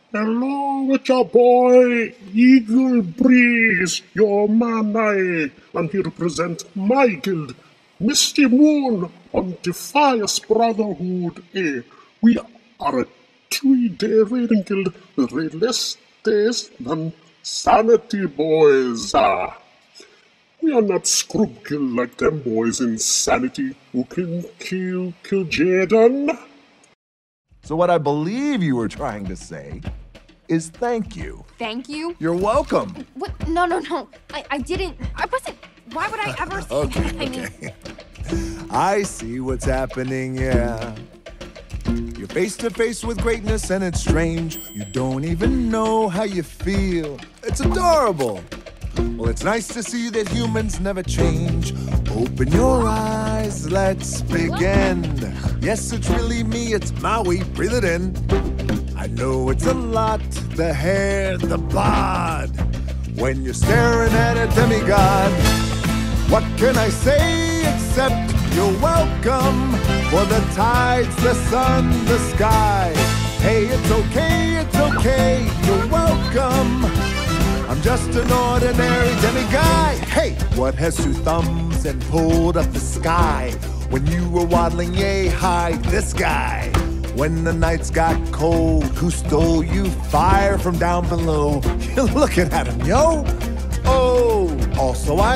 Hello, it's your boy, Eagle Breeze, your man. I'm here to present my guild, Misty Moon, on Defias Brotherhood. We are a 3-day raiding guild with raid less days than Sanity Boys. We are not scrub guild like them boys in Sanity who can kill Jaden. So what I believe you were trying to say is thank you. Thank you? You're welcome. What? No. I didn't. I wasn't. Why would I ever say that? I mean... I see what's happening, yeah. You're face to face with greatness and it's strange. You don't even know how you feel. It's adorable. Well, it's nice to see that humans never change. Open your eyes, let's begin. Yes, it's really me, it's Maui, breathe it in. I know it's a lot, the hair, the bod. When you're staring at a demigod, what can I say except you're welcome? For the tides, the sun, the sky. Hey, it's okay, you're welcome. I'm just an ordinary demiguy. Hey, what has 2 thumbs and pulled up the sky? When you were waddling yay high, this guy. When the nights got cold, who stole you fire from down below? You're looking at him, yo. Oh, also I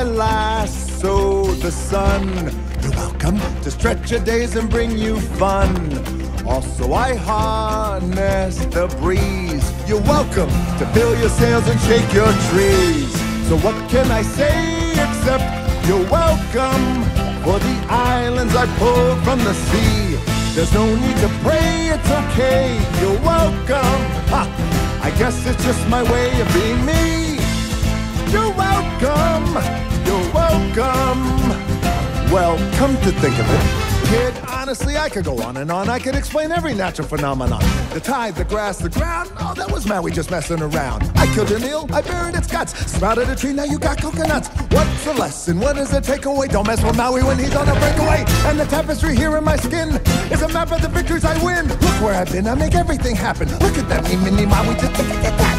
lasso the sun. You're welcome to stretch your days and bring you fun. Also I harness the breeze. You're welcome to fill your sails and shake your trees. So what can I say except you're welcome? For the islands I pulled from the sea. There's no need to pray, it's okay, you're welcome. Ha, I guess it's just my way of being me. You're welcome, you're welcome. Well, come to think of it, kid, honestly, I could go on and on. I could explain every natural phenomenon. The tide, the grass, the ground. Oh, that was Maui just messing around. I killed an eel, I buried its guts. Sprouted a tree, now you got coconuts. What's the lesson? What is the takeaway? Don't mess with Maui when he's on a breakaway. And the tapestry here in my skin is a map of the victories I win. Look where I've been, I make everything happen. Look at that, me, mini Maui, just look at that.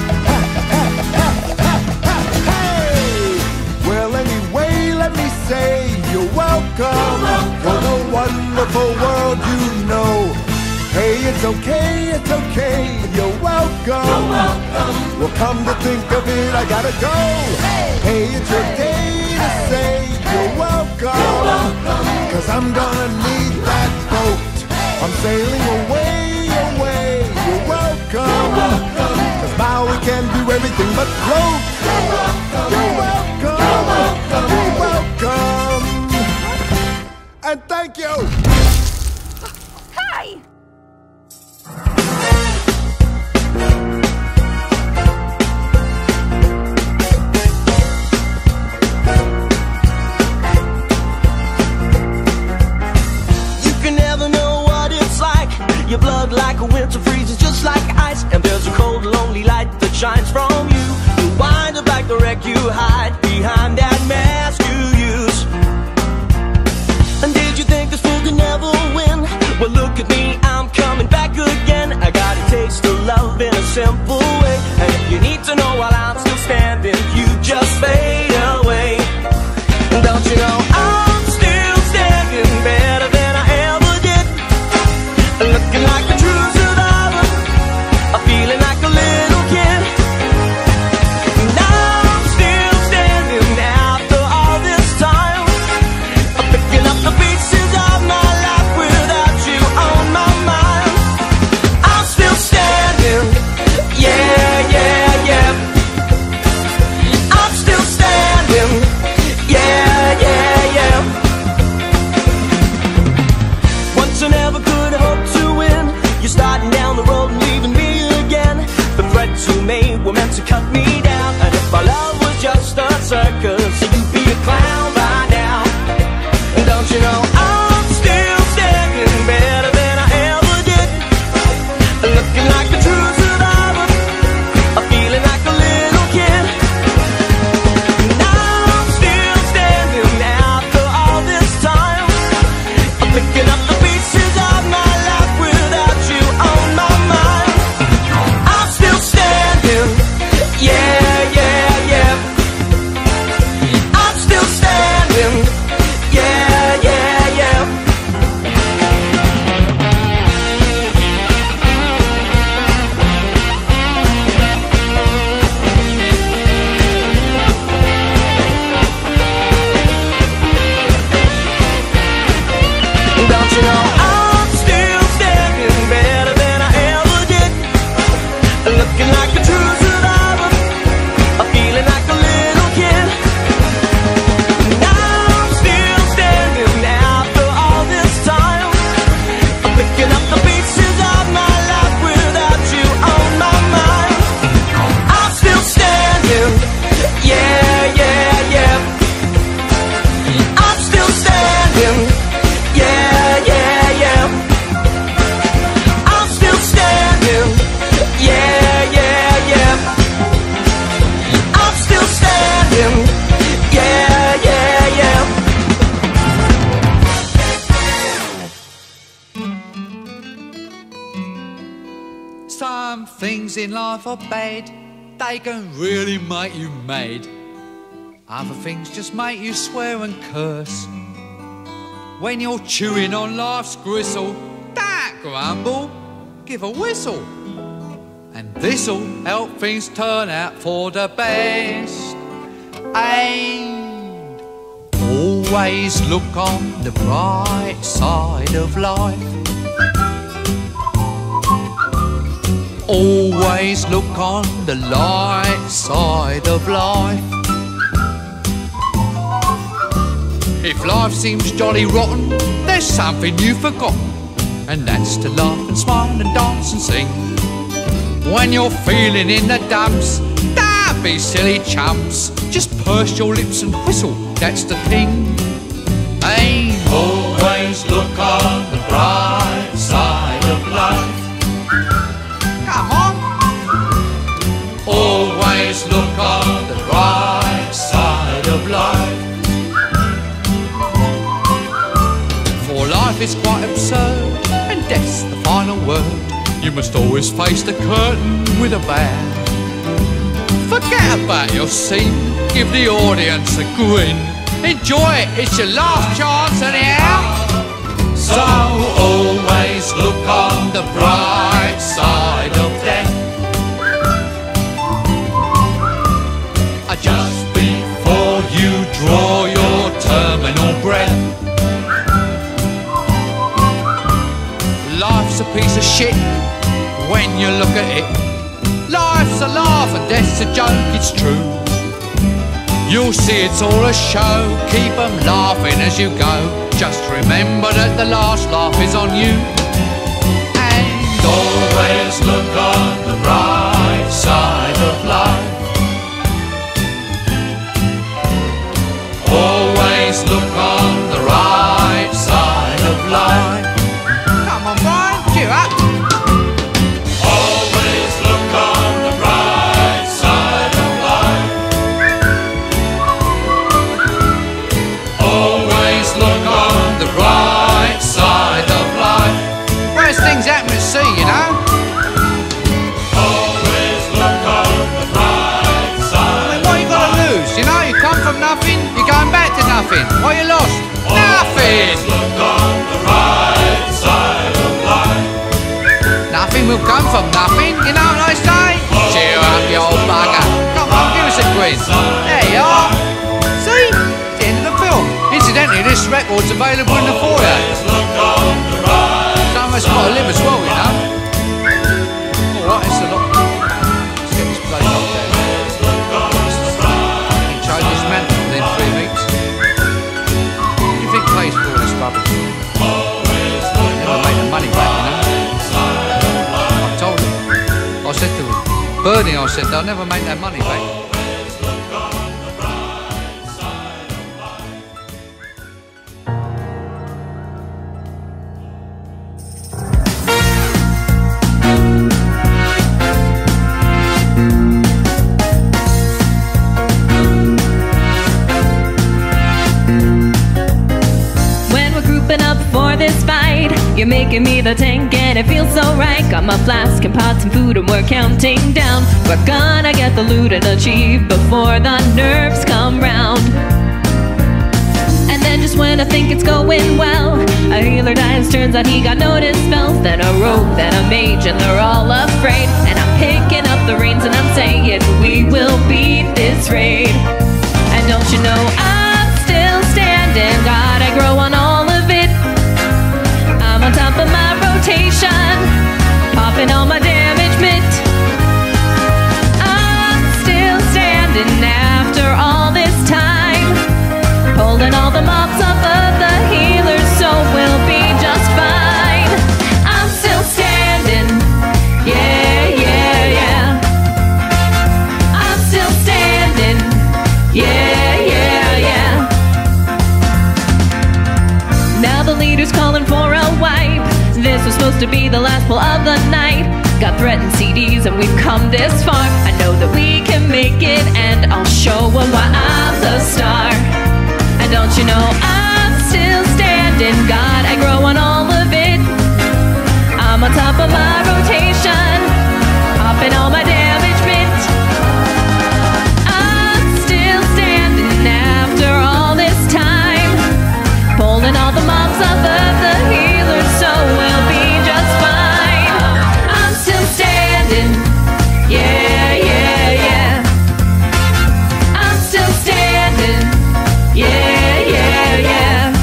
Hey! Well, anyway, let me say you're welcome for the wonderful world you know. Hey, it's okay, you're welcome. Well, come to think of it, I gotta go. Hey, it's your day to say you're welcome. Cause I'm gonna need that boat. I'm sailing away, you're welcome. Cause Maui can do everything but float. You're welcome, you're welcome. And thank you! Hi! You can never know what it's like. Your blood like a winter freezes just like ice. And there's a cold, lonely light that shines from you. You wind up like the wreck you hide behind that mask you use. And did you think this fool could never win? Well, look at me, I'm coming back again. I got a taste of love in a simple way. And if you need to know while I'm still standing, you just fade away. Don't you know I'm still standing better than I ever did? Looking like a true survivor, feeling like a little kid. And I'm still standing after all this time, picking up the pieces of my life without you on my mind. I'm still standing, yeah. I'm still standing, yeah. Once I never could hope to win. You're starting down the road and leaving me again. The threats you made were meant to cut me down. And if our love was just a circus, you'd be a clown by now. Don't you know I'm still standing better than I ever did? Looking like a true survivor, feeling like a little kid. And I'm still standing after all this time, picking up the pieces of my life without you on my mind. I'm Some things in life are bad, they can really make you mad. Other things just make you swear and curse. When you're chewing on life's gristle, don't grumble, give a whistle. And this'll help things turn out for the best. And always look on the bright side of life. Always look on the light side of life. If life seems jolly rotten, there's something you've forgotten, and that's to laugh and smile and dance and sing. When you're feeling in the dumps, don't be silly chumps. Just purse your lips and whistle, that's the thing. Hey, always look on the bright side of life. Come on. Always look on the bright side of life. For life is quite absurd, and death's the final word. You must always face the curtain with a bow. Forget about your scene, give the audience a grin. Enjoy it, it's your last chance anyhow. So always look on the bright side of death. Just before you draw your terminal breath. Life's a piece of shit when you look at it. Life's a laugh and death's a joke, it's true. You'll see it's all a show, keep 'em laughing as you go. Just remember that the last laugh is on you. And always look on the bright side of life. Always look on the right side of life. Come on, Brian, cheer up. Always look on the right side of life. Always look on the right side of life. Worst things happen at sea, you know. Always look on the right side. I mean, what you got to lose? You know, you come from nothing, you're going back to nothing. What you lost? Nothing. Always look on the right side of life. Nothing will come from nothing, you know what I say? Cheer up, you old bugger. Come on, give us a quiz. There you are. See? It's the end of the film. Incidentally, this record's available in the foyer. Some of us got to live as well, you know. Alright, it's a lot. Let's get this place up there. You change this mantle within 3 weeks. What do you think pays for all this rubbish? Never make the money back, you know. I told him. I said to him, Bernie, I said, they'll never make that money back. You're making me the tank and it feels so right. Got my flask and pots and food and we're counting down. We're gonna get the loot and achieve before the nerves come round. And then just when I think it's going well, a healer dies, turns out he got notice spells. Then a rogue, then a mage, and they're all afraid. And I'm picking up the reins and I'm saying we will beat this raid. And don't you know I'm still standing, gotta grow on all of it. I'm on top of my rotation, popping all my damage mitt. I'm still standing after all this time, pulling all the mobs off of the healers, so we'll be just fine. I'm still standing, yeah, yeah, yeah. I'm still standing, yeah, yeah, yeah. Now the leader's calling for a wipe. This was supposed to be the last pull of the night. Got threatened CDs and we've come this far. I know that we can make it and I'll show 'em why I'm the star. And don't you know I'm still standing, God, I grow on all of it. I'm on top of my rotation, arms above the healer, so we'll be just fine. I'm still standing, yeah, yeah, yeah. I'm still standing, yeah, yeah, yeah.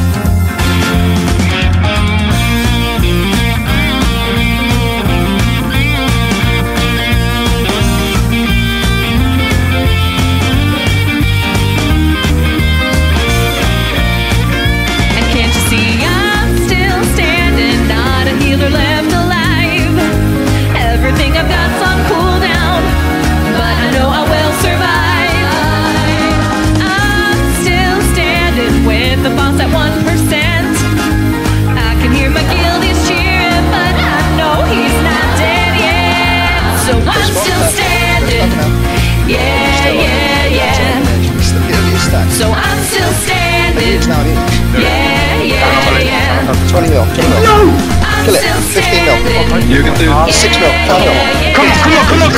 And can't you see I'm still standing, not a healer left alive. Everything I've got's on cooldown, but I know I will survive. I'm still standing with the boss at 1%. I can hear my guildies cheering, but I know he's not dead yet. So I'm still standing, yeah, yeah, yeah. So I'm still standing, yeah, yeah, yeah. 20 mil. I'm Kill it. still 15 mil. standing, You can do 6 mil. 5 mil. Come on!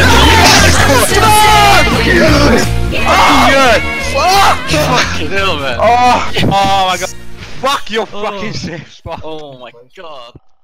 Fucking hell, man. Oh my god. Fuck your fucking safe spot. Oh my god.